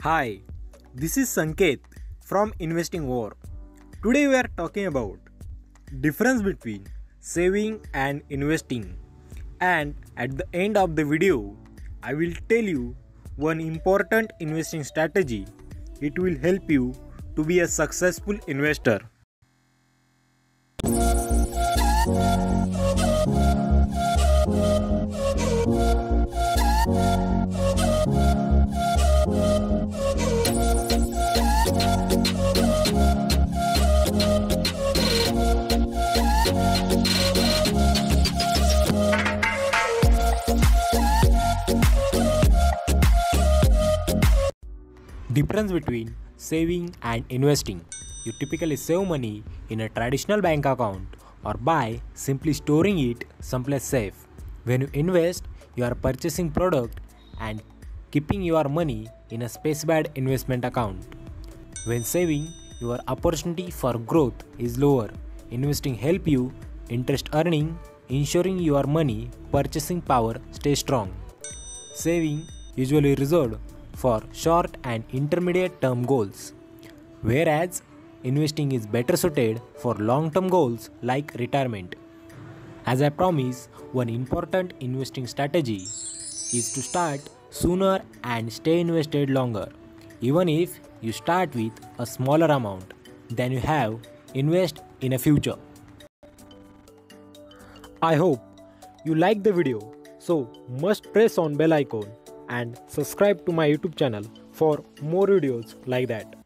Hi, this is Sanket from Investing War. Today we are talking about difference between saving and investing. And at the end of the video, I will tell you one important investing strategy. It will help you to be a successful investor. Difference between saving and investing. You typically save money in a traditional bank account or by simply storing it someplace safe. When you invest, you are purchasing product and keeping your money in a specified investment account. When saving, your opportunity for growth is lower. Investing help you interest earning, ensuring your money purchasing power stays strong. Saving usually reserved for short and intermediate term goals, whereas investing is better suited for long term goals like retirement. As I promise, one important investing strategy is to start sooner and stay invested longer. Even if you start with a smaller amount than you have invest in a future. I hope you like the video, so must press on bell icon and subscribe to my YouTube channel for more videos like that.